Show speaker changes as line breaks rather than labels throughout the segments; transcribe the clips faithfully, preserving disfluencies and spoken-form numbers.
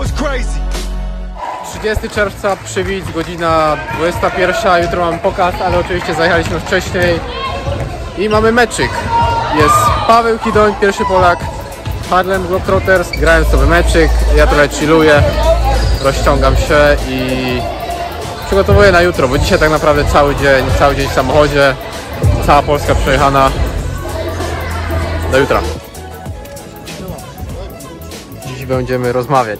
trzydziestego czerwca, przywidz, godzina dwudziesta pierwsza, jutro mamy pokaz, ale oczywiście zajechaliśmy wcześniej i mamy meczyk. Jest Paweł Kidoń, pierwszy Polak, Harlem Globetrotters, grałem sobie meczyk, ja trochę chilluję, rozciągam się i przygotowuję na jutro, bo dzisiaj tak naprawdę cały dzień, cały dzień w samochodzie, cała Polska przejechana. Do jutra. Dziś będziemy rozmawiać.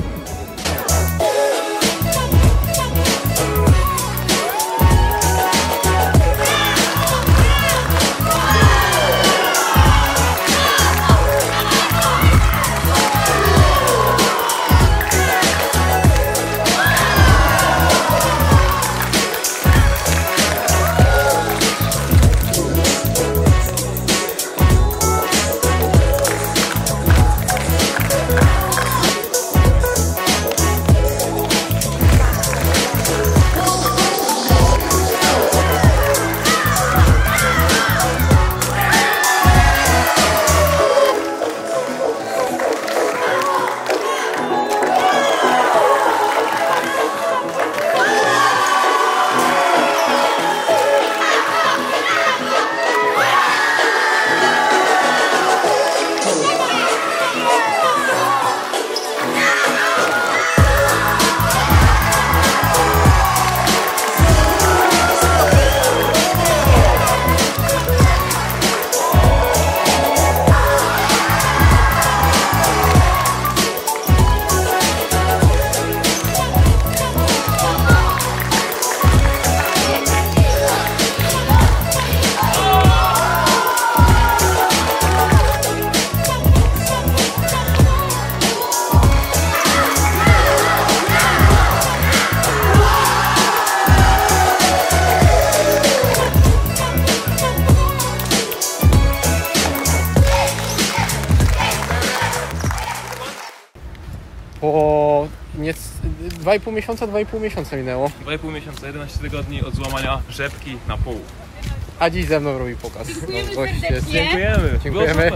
Po nie, dwa i pół miesiąca, dwa i pół miesiąca minęło.
dwa i pół miesiąca, jedenaście tygodni od złamania rzepki na pół.
A dziś ze mną robi pokaz.
Dziękujemy
No,
serdecznie.
Dziękujemy.
Dziękujemy.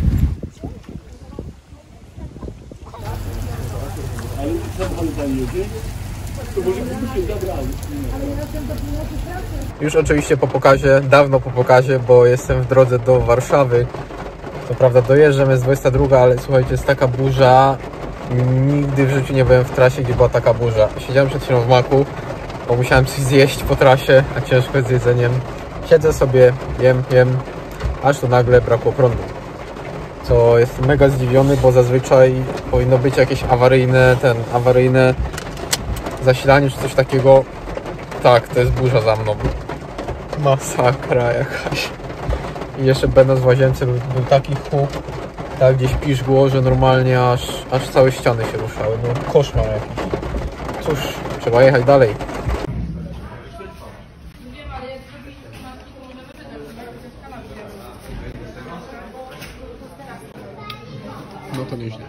Już oczywiście po pokazie, dawno po pokazie, bo jestem w drodze do Warszawy. Co prawda dojeżdżam, jest dwudziesta druga, ale słuchajcie, jest taka burza. Nigdy w życiu nie byłem w trasie, gdzie była taka burza. Siedziałem przed chwilą w maku, bo musiałem coś zjeść po trasie, a ciężko jest z jedzeniem. Siedzę sobie, jem, jem, aż tu nagle brakło prądu. Co jestem mega zdziwiony, bo zazwyczaj powinno być jakieś awaryjne, ten, awaryjne zasilanie czy coś takiego. Tak, to jest burza za mną. Masakra jakaś. I jeszcze będąc w łazience był, był taki huk, tak gdzieś piszgło, że normalnie aż, aż całe ściany się ruszały. No koszmar jakiś. Cóż, trzeba jechać dalej. No to nieźle.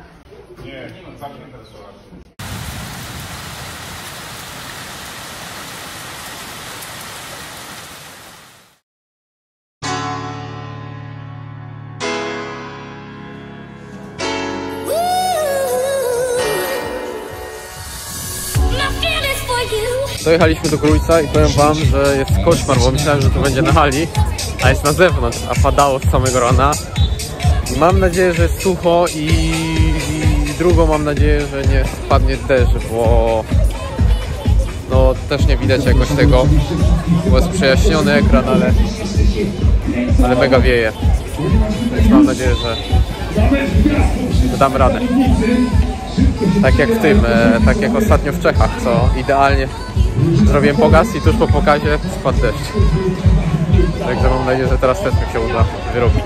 Dojechaliśmy do Grójca i powiem wam, że jest koszmar, bo myślałem, że to będzie na hali, a jest na zewnątrz, a padało z samego rana. Mam nadzieję, że jest sucho i, i drugą mam nadzieję, że nie spadnie deszcz, bo no też nie widać jakoś tego, bo jest przejaśniony ekran, ale, ale mega wieje. Więc mam nadzieję, że, że dam radę. Tak jak w tym, e, tak jak ostatnio w Czechach, co idealnie zrobiłem pokaz i tuż po pokazie spadł deszcz. Także mam nadzieję, że teraz też mi się uda wyrobić.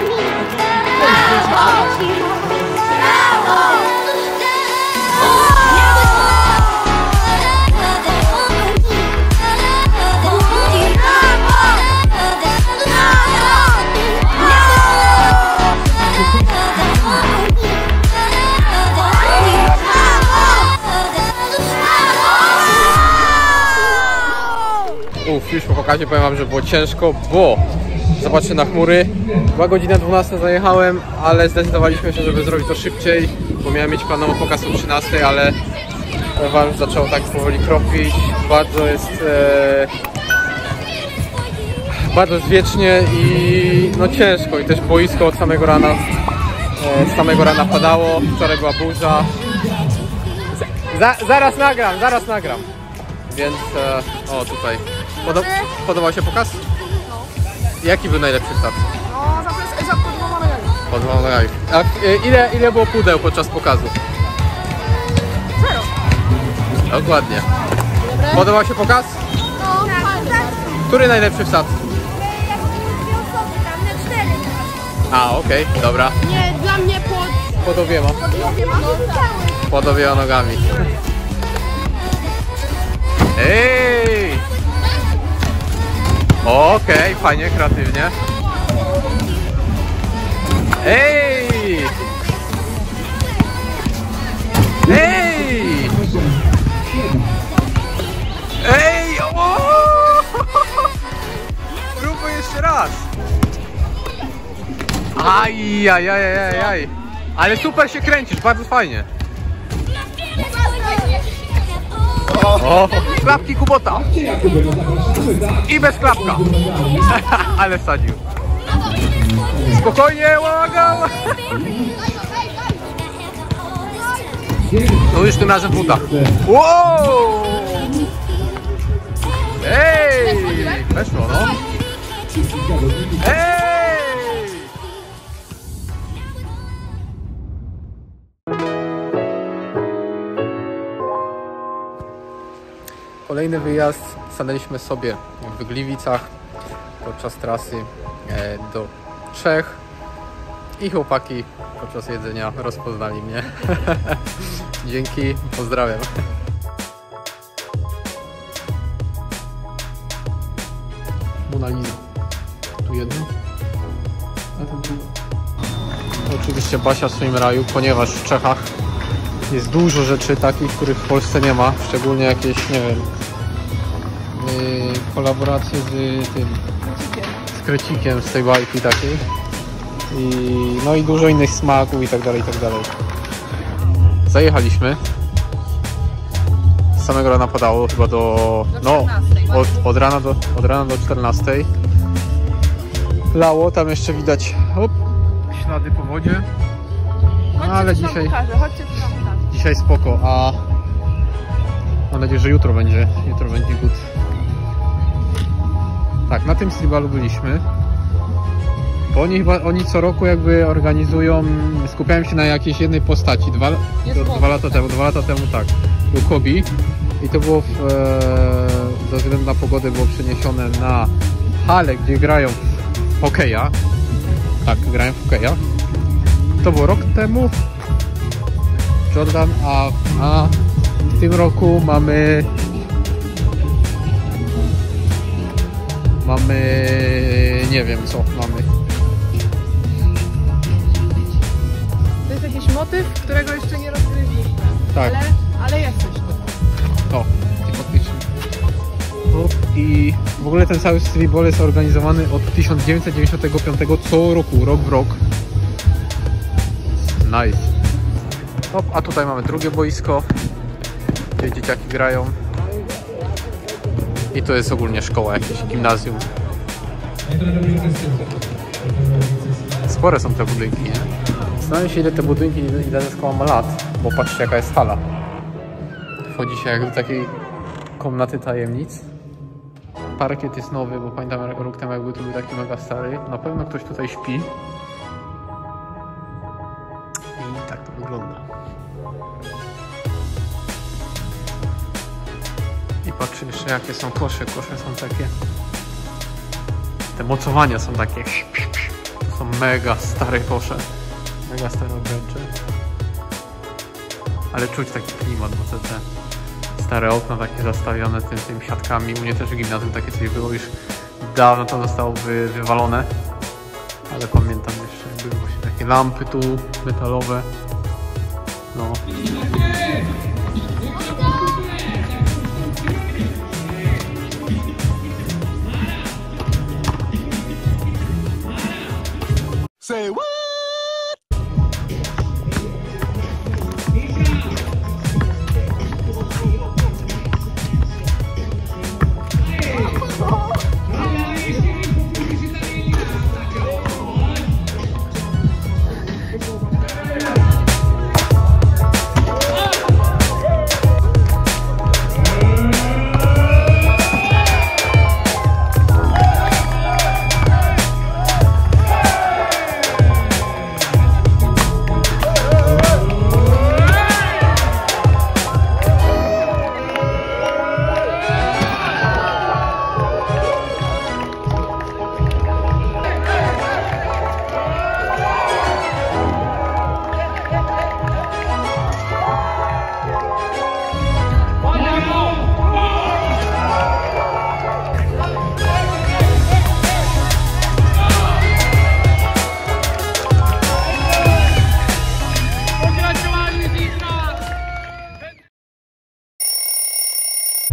Uf, już po pokazie powiem wam, że było ciężko, bo zobaczcie na chmury. Była godzina dwunasta, zajechałem, ale zdecydowaliśmy się, żeby zrobić to szybciej bo miałem mieć planowo pokaz o trzynastej, ale Wam już zaczęło tak powoli kropić. Bardzo jest e, bardzo zwiecznie i no ciężko, i też boisko od samego rana e, z samego rana padało, wczoraj była burza. Za, zaraz nagram, zaraz nagram. Więc e, o tutaj. Podo podobał się pokaz? Jaki był najlepszy start?
No, za, za pod dwoma nogami.
Pod dwoma nogami. A e, ile, ile było pudeł podczas pokazu?
Zero.
Dokładnie. Podobał się pokaz?
No, tak.
Który najlepszy wsad?
Jak dwie osoby tam, na cztery.
A, okej, okay, dobra.
Nie, dla mnie pod...
Pod obiema.
Pod obiema? No, tak.
Pod obiema nogami. Ej! Okej, okay, fajnie, kreatywnie. Ej! Ej! Ej! O! Próbuj jeszcze raz. Aj, aj, aj, aj, aj. Ale super się kręcisz, bardzo fajnie. O, klapki Kubota. I bez klapka. Ale wsadził. Spokojnie, łagał. No już tym razem w butach. Wow! Ej! Weszło, no. Ej! Kolejny wyjazd stanęliśmy sobie w Gliwicach podczas trasy do Czech i chłopaki podczas jedzenia rozpoznali mnie. Dzięki, pozdrawiam. Mona Lisa. Tu jedno, a tu drugo. Oczywiście Basia w swoim raju, ponieważ w Czechach jest dużo rzeczy takich, których w Polsce nie ma, szczególnie jakieś, nie wiem, yy, kolaboracje z tym, z krecikiem, z tej bajki takiej. I, no i dużo innych smaków i tak dalej, i tak dalej. Zajechaliśmy. Z samego rana padało chyba do, no, od, od rana do, od rana do czternastej. Lało, tam jeszcze widać, op, ślady po wodzie. No, ale dzisiaj, dzisiaj spoko, a mam nadzieję, że jutro będzie, jutro będzie good. Tak, na tym stribalu byliśmy. Bo oni chyba, oni co roku jakby organizują, skupiają się na jakiejś jednej postaci. Dwa, do, dwa lata temu, dwa lata temu tak, był Kobi i to było w, e, ze względu na pogodę było przeniesione na halę, gdzie grają w hokeja. Tak, grają w hokeja. To było rok temu. Jordan, a, a w tym roku mamy mamy nie wiem co mamy.
To jest jakiś motyw, którego jeszcze nie rozgryźliśmy.
Tak.
Ale, ale jest coś tu.
O, i faktycznie. I w ogóle ten cały streetball jest organizowany od tysiąc dziewięćset dziewięćdziesiątego piątego co roku, rok w rok. Nice. No, a tutaj mamy drugie boisko, gdzie dzieciaki grają. I to jest ogólnie szkoła, jakieś gimnazjum. Spore są te budynki, nie? Zastanawiam się, ile te budynki, ile ta szkoła ma lat, bo patrzcie, jaka jest hala. Wchodzi się jak do takiej komnaty tajemnic. Parkiet jest nowy, bo pamiętam rok temu jakby tu był taki mega stary. Na pewno ktoś tutaj śpi. I tak to wygląda. I patrzcie jeszcze, jakie są kosze. Kosze są takie... Te mocowania są takie... To są mega stare kosze. Mega stare obręcze. Ale czuć taki klimat, bo te, te stare okna takie zastawione tym, tym siatkami. U mnie też w gimnazjum takie coś było, już dawno to zostało wy, wywalone. Ale pamiętam jeszcze, były właśnie takie lampy tu metalowe. No.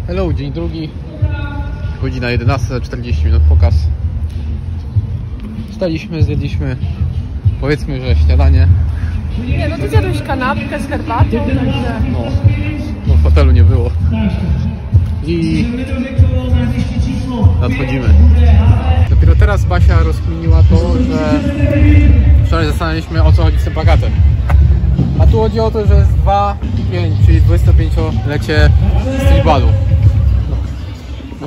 Hello, dzień drugi. Godzina jedenasta, czterdzieści minut pokaz. Wstaliśmy, zjedliśmy, powiedzmy, że śniadanie.
Nie, no ty zjadłeś kanapkę z herbatą, także...
No, no w hotelu nie było. I nadchodzimy. Dopiero teraz Basia rozkminiła to, że wczoraj zastanawialiśmy, o co chodzi z tym plakatem. A tu chodzi o to, że jest dwa pięć, czyli dwudziestopięciolecie streetballu. No. No.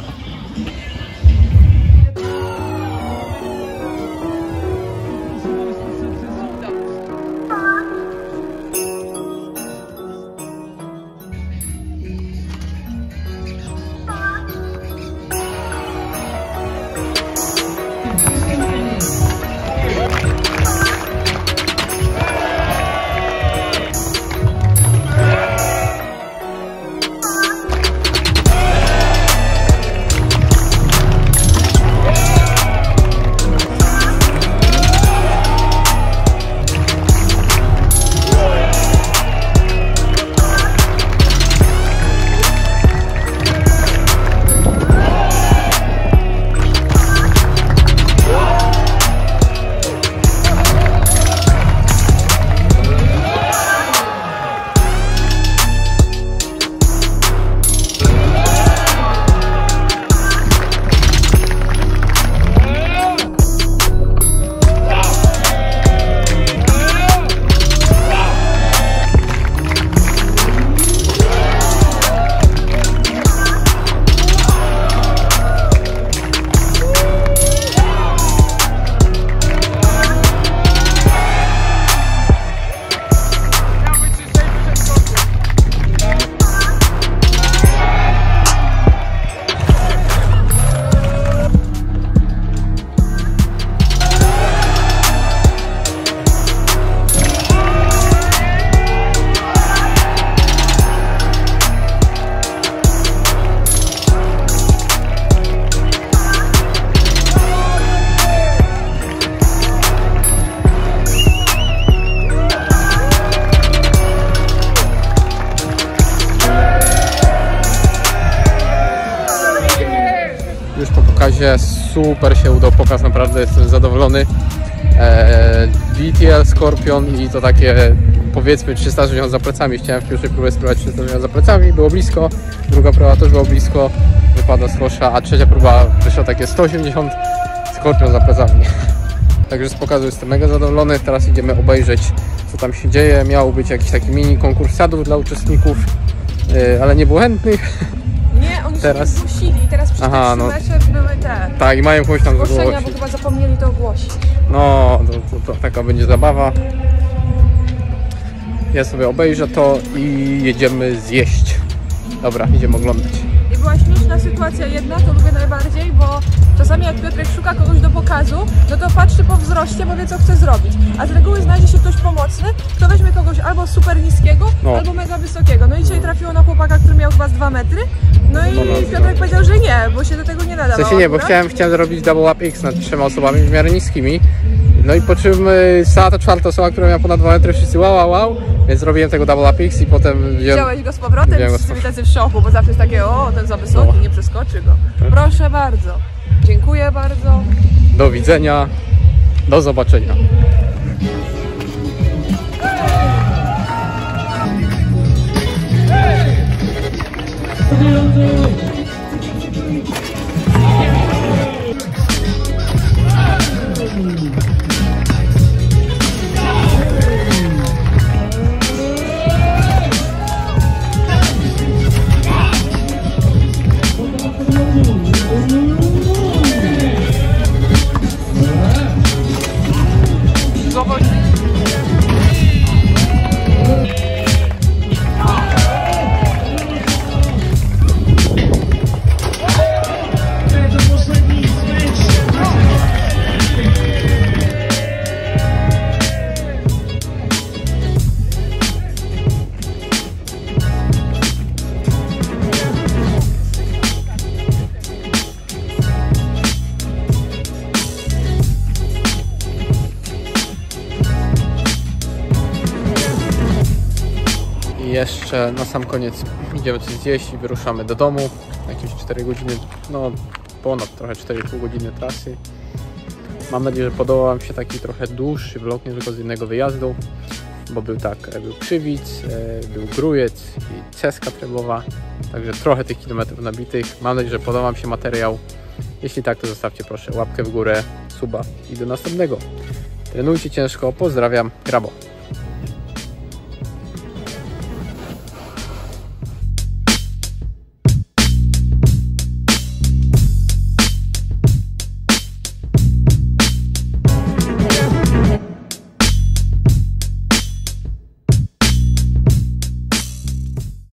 Już po pokazie super się udał pokaz, naprawdę jestem zadowolony. Eee, G T L Scorpion i to takie powiedzmy trzysta sześćdziesiąt za plecami. Chciałem w pierwszej próbie spróbować trzysta sześćdziesiąt za plecami, było blisko. Druga próba też była blisko, wypadła z kosza, a trzecia próba wyszła takie sto osiemdziesiąt Scorpion za plecami. Także z pokazu jestem mega zadowolony. Teraz idziemy obejrzeć, co tam się dzieje. Miał być jakiś taki mini konkurs sadów dla uczestników, eee, ale nie było chętnych.
Nie, oni
Teraz...
się zgłosili, teraz przy
Aha,
tych
no.
meczach były te
Tak, i mają kogoś tam
zgłoszenia,
zgłosić.
bo chyba zapomnieli to ogłosić.
No, to, to, to taka będzie zabawa. Ja sobie obejrzę to i jedziemy zjeść. Dobra, idziemy oglądać.
I była śmieszna sytuacja jedna, to lubię najbardziej, bo czasami jak Piotrek szuka kogoś do pokazu, no to patrzy po wzroście, bo wie co chce zrobić. A z reguły znajdzie się ktoś pomocny, kto weźmie kogoś albo super niskiego,
no.
albo mega wysokiego. No i dzisiaj trafiło na chłopaka, który miał chyba z dwa metry. No i
no, no,
Piotrek no. powiedział, że nie, bo się do tego nie nadawało.
W sensie nie, bo chciałem, chciałem zrobić double up X nad trzema osobami w miarę niskimi. No i po czym y, stała ta czwarta osoba, która miała ponad dwa metry, wszyscy wow, wow, wow. Więc zrobiłem tego double up X i potem wziąłem...
Wziąłeś go z powrotem i wszyscy tacy w szoku, bo zawsze jest takie, o, ten za wysoki, no. nie przeskoczy go. Proszę bardzo. Dziękuję bardzo.
Do widzenia. Do zobaczenia. jeszcze na sam koniec idziemy coś zjeść i wyruszamy do domu. Jakieś cztery godziny, no ponad trochę cztery i pół godziny trasy. Mam nadzieję, że podobał Wam się taki trochę dłuższy vlog, nie tylko z jednego wyjazdu, bo był tak, był Krzywic, był Grójec i Ceska Trebowa, także trochę tych kilometrów nabitych. Mam nadzieję, że podobał Wam się materiał. Jeśli tak, to zostawcie proszę łapkę w górę, suba i do następnego. Trenujcie ciężko, pozdrawiam, Grabo.